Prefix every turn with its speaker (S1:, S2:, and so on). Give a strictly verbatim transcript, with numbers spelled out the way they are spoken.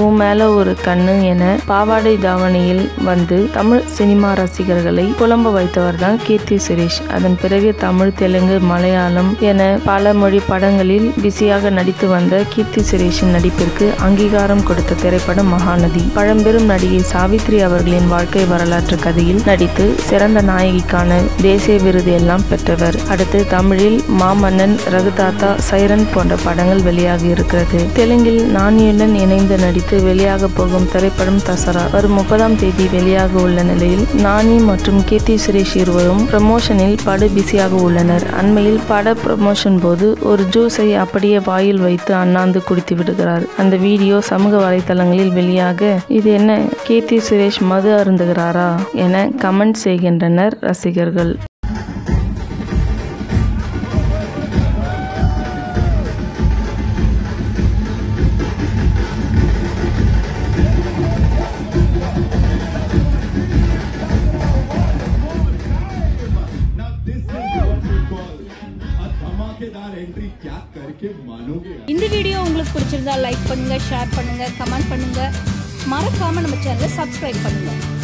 S1: உன் மேல ஒரு கண்ணு என பாவாடை தாவணியில் வந்து தமிழ் சினிமா ரசிகர்களை புலம்ப வைத்தவர் தான் கீர்த்தி சுரேஷ். அதன் பிறகு தமிழ், தெலுங்கு, மலையாளம் என பல மொழி படங்களில் பிஸியாக நடித்து வந்த கீர்த்தி சுரேஷின் நடிப்பிற்கு அங்கீகாரம் கொடுத்த திரைப்படம் மகாநதி. பழம்பெரும் நடிகை சாவித்ரி அவர்களின் வாழ்க்கை வரலாற்று கதையில் நடித்து சிறந்த நாயகிக்கான தேசிய விருது எல்லாம் பெற்றவர். அடுத்து தமிழில் மாமன்னன், ரகுதாத்தா, சைரன் போன்ற படங்கள் வெளியாகி இருக்கிறது. தெலுங்கில் நானியுடன் இணைந்து நடித்து வெளியாக போகும் திரைப்படம் தசரா வரும் முப்பதாம் தேதி வெளியாக உள்ள நிலையில் நானி மற்றும் கீர்த்தி சுரேஷ் இருவரும் ப்ரமோஷனில் படு பிஸியாக உள்ளனர். அண்மையில் பட ப்ரமோஷன் போது ஒரு ஜூஸை அப்படியே வாயில் வைத்து அண்ணாந்து குடித்து விடுகிறார். அந்த வீடியோ சமூக வலைதளங்களில் வெளியாக இது என்ன கீர்த்தி சுரேஷ் மது அருந்துகிறாரா என கமெண்ட் செய்கின்றனர் ரசிகர்கள்.
S2: இந்த வீடியோ உங்களுக்கு பிடிச்சிருந்தா லைக் பண்ணுங்க, ஷேர் பண்ணுங்க, கமெண்ட் பண்ணுங்க, மறக்காம நம்ம சேனலை சப்ஸ்கிரைப் பண்ணுங்க.